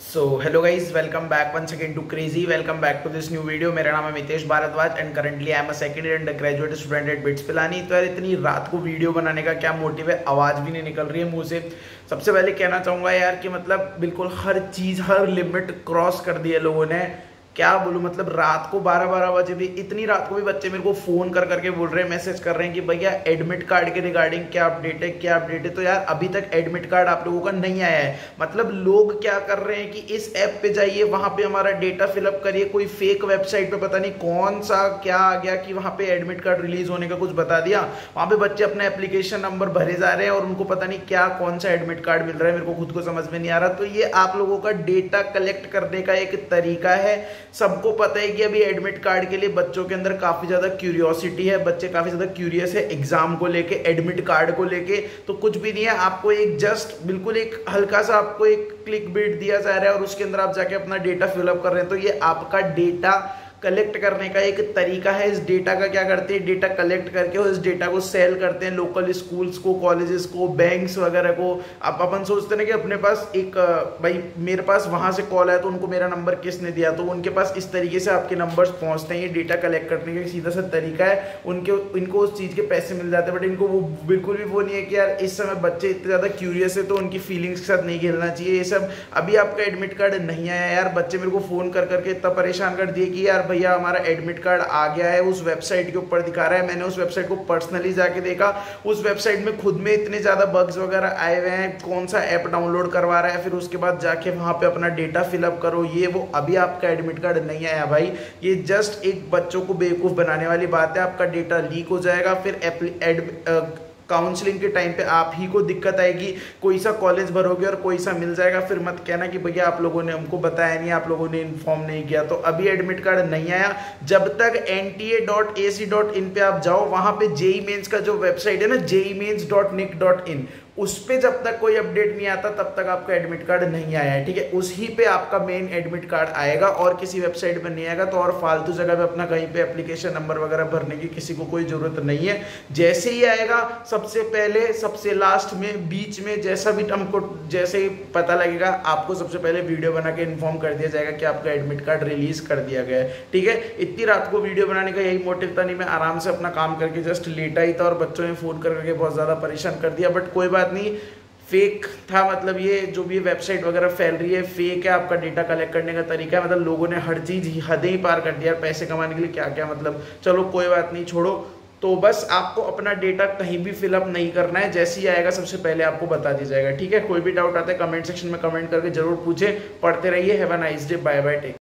So hello guys, welcome back once again to crazy. Welcome back to this new video. मेरा नाम है Mitesh Bhardwaj and currently I am a second year undergraduate student at BITS Pilani. तो यार इतनी रात को video बनाने का क्या मोटिव है, आवाज़ भी नहीं निकल रही है मुंह से। सबसे पहले कहना चाहूँगा यार कि मतलब बिल्कुल हर चीज़, हर लिमिट क्रॉस कर दी है लोगों ने। क्या बोलूं, मतलब रात को 12-12 बजे भी, इतनी रात को भी बच्चे मेरे को फोन कर करके बोल रहे हैं, मैसेज कर रहे हैं कि भैया एडमिट कार्ड के रिगार्डिंग क्या अपडेट है, क्या अपडेट है। तो यार अभी तक एडमिट कार्ड आप लोगों का नहीं आया है। मतलब लोग क्या कर रहे हैं कि इस ऐप पे जाइए, वहां पे हमारा डेटा फिलअप करिए, कोई फेक वेबसाइट पे पता नहीं कौन सा क्या आ गया कि वहां पे एडमिट कार्ड रिलीज होने का कुछ बता दिया। वहां पे बच्चे अपना एप्लीकेशन नंबर भरे जा रहे हैं और उनको पता नहीं क्या कौन सा एडमिट कार्ड मिल रहा है, मेरे को खुद को समझ में नहीं आ रहा। तो ये आप लोगों का डेटा कलेक्ट करने का एक तरीका है। सबको पता है कि अभी एडमिट कार्ड के लिए बच्चों के अंदर काफी ज्यादा क्यूरियोसिटी है, बच्चे काफी ज्यादा क्यूरियस है एग्जाम को लेके, एडमिट कार्ड को लेके। तो कुछ भी नहीं है, आपको एक जस्ट बिल्कुल एक हल्का सा आपको एक क्लिक बिट दिया जा रहा है और उसके अंदर आप जाके अपना डेटा फिलअप कर रहे हैं। तो ये आपका डेटा कलेक्ट करने का एक तरीका है। इस डेटा का क्या करते हैं, डेटा कलेक्ट करके और इस डेटा को सेल करते हैं लोकल स्कूल्स को, कॉलेजेस को, बैंक्स वगैरह को। अब अपन सोचते हैं कि अपने पास एक भाई मेरे पास वहां से कॉल आया तो उनको मेरा नंबर किसने दिया, तो उनके पास इस तरीके से आपके नंबर्स पहुंचते हैं। ये डेटा कलेक्ट करने का सीधा सा तरीका है। इनको उस चीज के पैसे मिल जाते हैं, बट इनको वो बिल्कुल भी वो नहीं है कि यार इस समय बच्चे इतने ज्यादा क्यूरियस है तो उनकी फीलिंग्स के साथ नहीं खेलना चाहिए। ये सब अभी आपका एडमिट कार्ड नहीं आया यार, बच्चे मेरे को फोन कर करके इतना परेशान कर दिए कि यार भैया हमारा एडमिट कार्ड आ गया है, उस वेबसाइट के ऊपर दिखा रहा है। मैंने उस वेबसाइट को पर्सनली जाके देखा, उस वेबसाइट में खुद में इतने ज्यादा बग्स वगैरह आए हुए हैं, कौन सा ऐप डाउनलोड करवा रहा है, फिर उसके बाद जाके वहां पे अपना डेटा फिलअप करो, ये वो। अभी आपका एडमिट कार्ड नहीं आया भाई, ये जस्ट एक बच्चों को बेवकूफ बनाने वाली बात है। आपका डेटा लीक हो जाएगा, फिर काउंसलिंग के टाइम पे आप ही को दिक्कत आएगी। कोई सा कॉलेज भरोगे और कोई सा मिल जाएगा, फिर मत कहना कि भैया आप लोगों ने हमको बताया नहीं, आप लोगों ने इन्फॉर्म नहीं किया। तो अभी एडमिट कार्ड नहीं आया। जब तक nta.ac.in पे आप जाओ, वहां पे जेई मेंस का जो वेबसाइट है ना, jemains.nic.in, उस पे जब तक कोई अपडेट नहीं आता तब तक आपका एडमिट कार्ड नहीं आया है, ठीक है। उसी पे आपका मेन एडमिट कार्ड आएगा और किसी वेबसाइट पे नहीं आएगा। तो और फालतू जगह पे अपना कहीं पे एप्लीकेशन नंबर वगैरह भरने की किसी को कोई जरूरत नहीं है। जैसे ही आएगा, सबसे पहले, सबसे लास्ट में, बीच में, जैसा भी हमको जैसे ही पता लगेगा, आपको सबसे पहले वीडियो बना के इन्फॉर्म कर दिया जाएगा कि आपका एडमिट कार्ड रिलीज कर दिया गया है, ठीक है। इतनी रात को वीडियो बनाने का यही मोटिव था। नहीं, मैं आराम से अपना काम करके जस्ट लेटा ही था और बच्चों ने फोन करके बहुत ज्यादा परेशान कर दिया। बट कोई बात नहीं, फेक था। मतलब ये जो भी वेबसाइट वगैरह फैल रही है फेक है। आपका डेटा कलेक्ट करने का तरीका है, मतलब लोगों ने हर चीज हदें ही पार कर दिया पैसे कमाने के लिए, क्या क्या। मतलब चलो कोई बात नहीं, छोड़ो। तो बस आपको अपना डेटा कहीं भी फिलअप नहीं करना है, जैसे ही आएगा सबसे पहले आपको बता दिया जाएगा, ठीक है। कोई भी डाउट आता है कमेंट सेक्शन में कमेंट करके जरूर पूछे। पढ़ते रहिए। Have a nice day, bye bye, take.